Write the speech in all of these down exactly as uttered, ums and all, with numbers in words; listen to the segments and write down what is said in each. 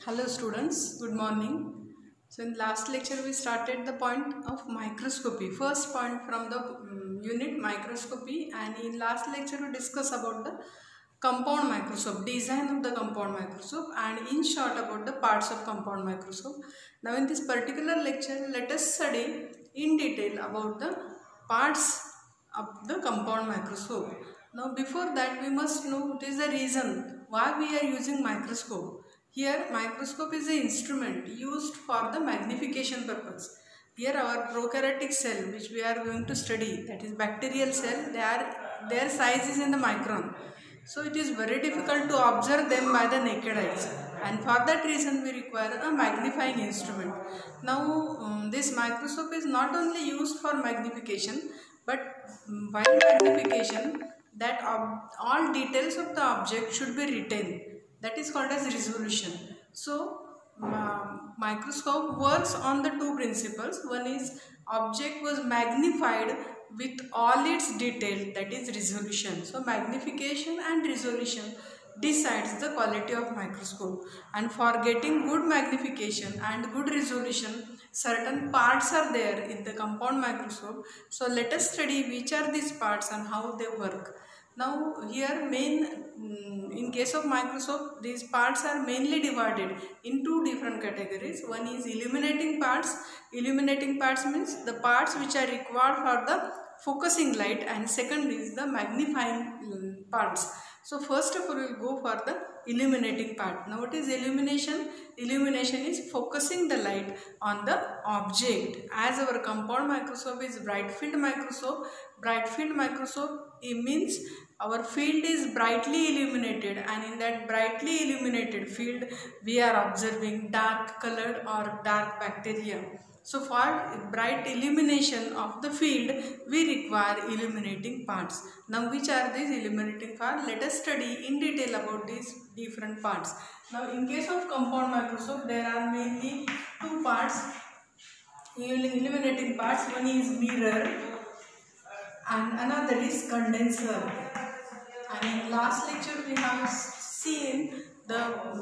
Hello students, good morning. So in last lecture we started the point of microscopy. First point from the um, unit microscopy, and in last lecture we discussed about the compound microscope, design of the compound microscope, and in short about the parts of compound microscope. Now in this particular lecture let us study in detail about the parts of the compound microscope. Now before that we must know what is the reason why we are using microscope. Here microscope is an instrument used for the magnification purpose. Here our prokaryotic cell which we are going to study, that is bacterial cell, they are, their size is in the micron. So it is very difficult to observe them by the naked eyes, and for that reason we require a magnifying instrument. Now um, this microscope is not only used for magnification, but um, while magnification that all details of the object should be retained. That is called as resolution. So uh, microscope works on the two principles. One is object was magnified with all its detail, that is resolution. So magnification and resolution decides the quality of microscope, and for getting good magnification and good resolution certain parts are there in the compound microscope. So let us study which are these parts and how they work. Now here main in case of microscope these parts are mainly divided in two different categories. One is illuminating parts. Illuminating parts means the parts which are required for the focusing light, and second is the magnifying parts. So first of all we will go for the illuminating part. Now what is illumination? Illumination is focusing the light on the object. As our compound microscope is bright field microscope, bright field microscope it means our field is brightly illuminated, and in that brightly illuminated field we are observing dark colored or dark bacteria. So for bright illumination of the field we require illuminating parts. Now which are these illuminating parts? Let us study in detail about these different parts. Now in case of compound microscope there are mainly two parts, illuminating parts. One is mirror and another is condenser. And in last lecture we have seen the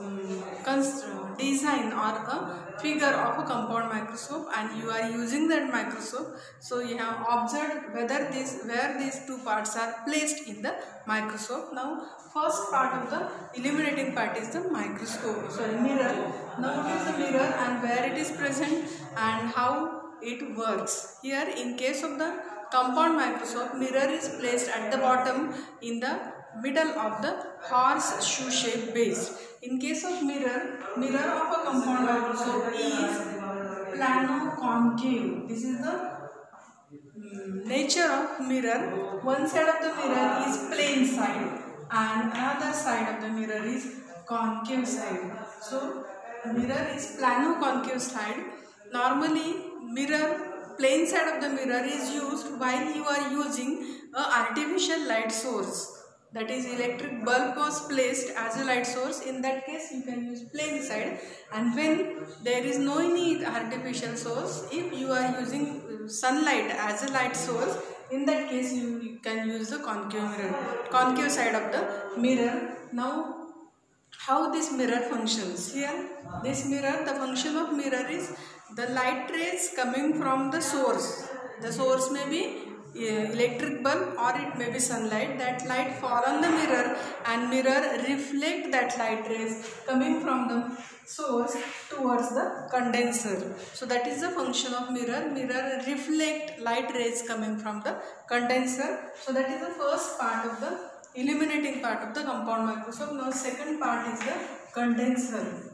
um, design or a figure of a compound microscope, and you are using that microscope. So you have observed whether this where these two parts are placed in the microscope. Now first part of the illuminating part is the microscope, sorry mirror. Now what is the mirror and where it is present and how it works? Here in case of the compound microscope, mirror is placed at the bottom in the middle of the horseshoe shape base. In case of mirror, mirror of a compound microscope is plano-concave. This is the um, nature of mirror. One side of the mirror is plane side and another side of the mirror is concave side. So mirror is plano-concave side. Normally mirror, plane side of the mirror is used while you are using a artificial light source. That is, electric bulb was placed as a light source. In that case you can use plane side, and when there is no any artificial source, if you are using sunlight as a light source, in that case you can use the concave mirror, concave side of the mirror. Now how this mirror functions? Here this mirror, the function of mirror is the light rays coming from the source. The source may be electric bulb or it may be sunlight. That light fall on the mirror and mirror reflect that light rays coming from the source towards the condenser. So that is the function of mirror. Mirror reflect light rays coming from the condenser. So that is the first part of the illuminating part of the compound microscope. Now second part is the condenser.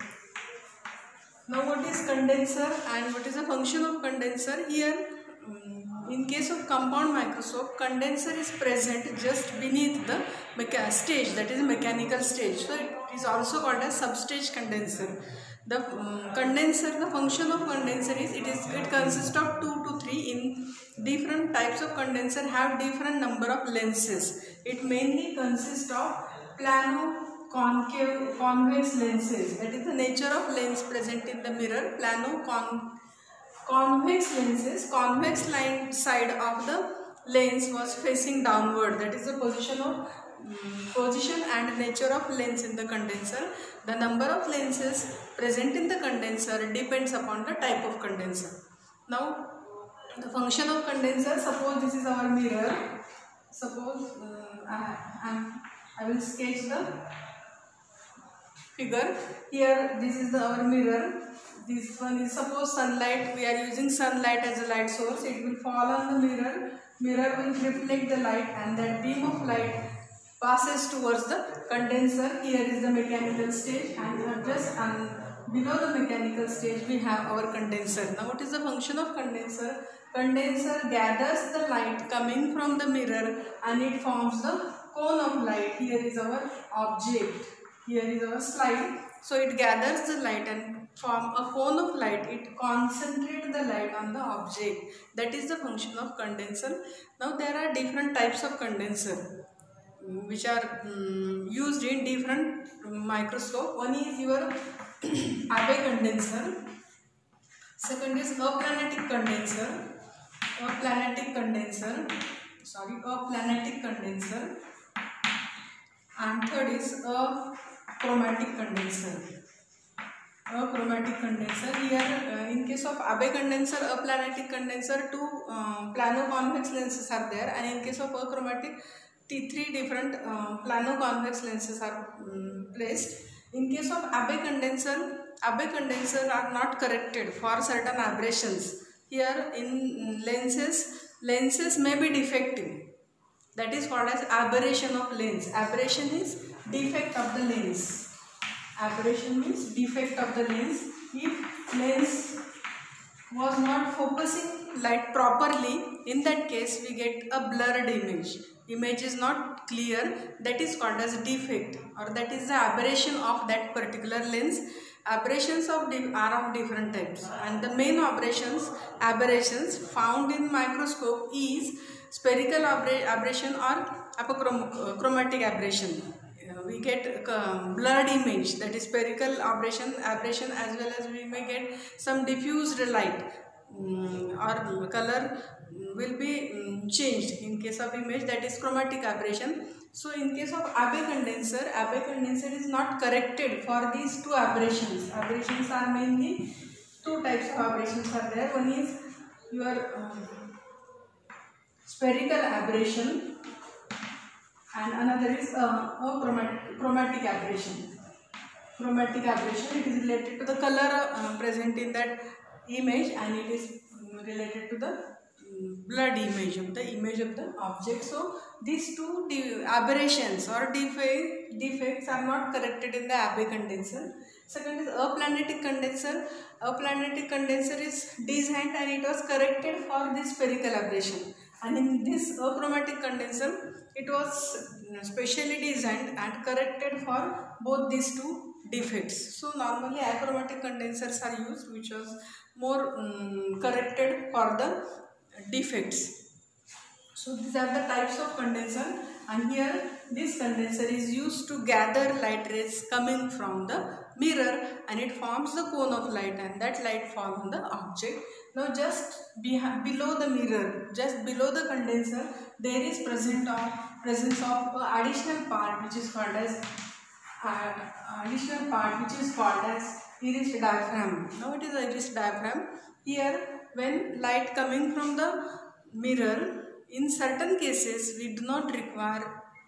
Now what is condenser and what is the function of condenser? Here um, in case of compound microscope, condenser is present just beneath the mecha stage, that is mechanical stage. So it is also called as substage condenser. The um, condenser, the function of condenser is it is it consists of two to three. In different types of condenser have different number of lenses. It mainly consists of plano concave convex lenses. That is the nature of lens present in the mirror. Plano con convex lenses. Convex line side of the lens was facing downward. That is the position of um, position and nature of lens in the condenser. The number of lenses present in the condenser depends upon the type of condenser. Now, the function of condenser, suppose this is our mirror. Suppose uh, I, I'm, I will sketch the figure. Here this is the, our mirror. This one is, suppose sunlight, we are using sunlight as a light source. It will fall on the mirror. Mirror will reflect the light and that beam of light passes towards the condenser. Here is the mechanical stage and just um, below the mechanical stage we have our condenser. Now what is the function of condenser? Condenser gathers the light coming from the mirror and it forms the cone of light. Here is our object. Here is our slide. So it gathers the light and form a cone of light. It concentrates the light on the object. That is the function of condenser. Now there are different types of condenser which are um, used in different microscope. One is your Abbe condenser. Second is aplanatic condenser. Aplanatic condenser. Sorry, aplanatic condenser. And third is a chromatic condenser. A chromatic condenser. Here, uh, in case of Abbe condenser, aplanatic condenser, two uh, plano-convex lenses are there, and in case of achromatic, three different uh, plano-convex lenses are um, placed. In case of Abbe condenser, Abbe condenser are not corrected for certain aberrations. Here, in lenses, lenses may be defective. That is called as aberration of lens. Aberration is defect of the lens. Aberration means defect of the lens. If lens was not focusing light properly, in that case we get a blurred image. Image is not clear. That is called as defect, or that is the aberration of that particular lens. Aberrations of are of different types, and the main aberrations aberrations found in microscope is spherical aberration or apochromatic aberration. We get uh, blurred image, that is spherical aberration, aberration as well as we may get some diffused light um, or color will be um, changed in case of image, that is chromatic aberration. So in case of Abbe condenser, Abbe condenser is not corrected for these two aberrations. Aberrations are mainly two types of aberrations are there. One is your um, spherical aberration and another is uh, a chromatic, chromatic aberration. Chromatic aberration, it is related to the color uh, present in that image and it is related to the blurred image of the image of the object. So these two aberrations or defect, defects are not corrected in the Abbe condenser. Second is aplanatic condenser. Aplanatic condenser is designed and it was corrected for this spherical aberration. And in this achromatic condenser, it was specially designed and corrected for both these two defects. So normally achromatic condensers are used, which was more um, corrected for the defects. So these are the types of condenser, and here this condenser is used to gather light rays coming from the mirror and it forms the cone of light and that light falls on the object. Now just below the mirror, just below the condenser, there is present or presence of an additional part which is called as uh, additional part which is called as iris diaphragm. Now it is iris diaphragm. Here when light coming from the mirror, in certain cases we do not require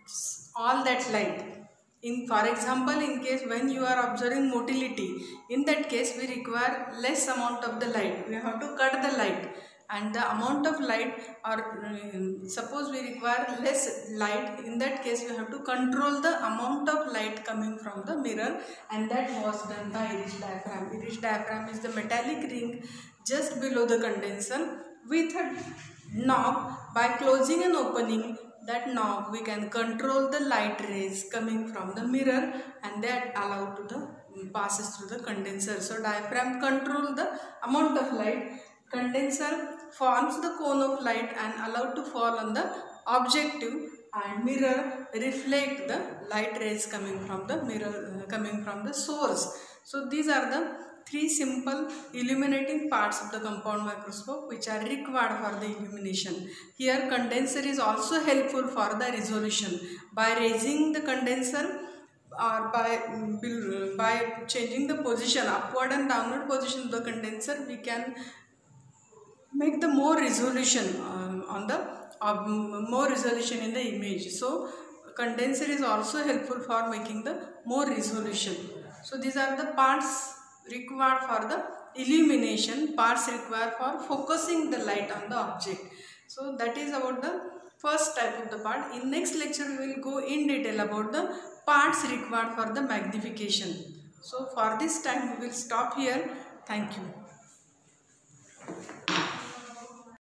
all that light. In for example, in case when you are observing motility, in that case we require less amount of the light. We have to cut the light, and the amount of light, or uh, suppose we require less light, in that case we have to control the amount of light coming from the mirror, and that was done by iris diaphragm. Iris diaphragm is the metallic ring just below the condenser with a knob. By closing and opening that knob, we can control the light rays coming from the mirror, and that allowed to the passes through the condenser. So diaphragm control the amount of light. Condenser forms the cone of light and allowed to fall on the objective, and mirror reflect the light rays coming from the mirror uh, coming from the source. So these are the three simple illuminating parts of the compound microscope which are required for the illumination. Here condenser is also helpful for the resolution. By raising the condenser or by, by changing the position, upward and downward position of the condenser, we can make the more resolution um, on the uh, more resolution in the image. So condenser is also helpful for making the more resolution. So these are the parts required for the illumination, parts required for focusing the light on the object. So that is about the first type of the part. In next lecture we will go in detail about the parts required for the magnification. So for this time we will stop here. Thank you.